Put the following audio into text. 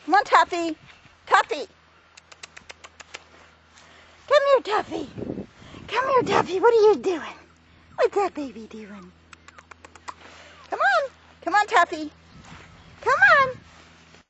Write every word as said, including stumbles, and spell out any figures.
Come on, Tuffy. Tuffy. Come here, Tuffy. Come here, Tuffy. What are you doing? What's that baby doing? Come on. Come on, Tuffy. Come on.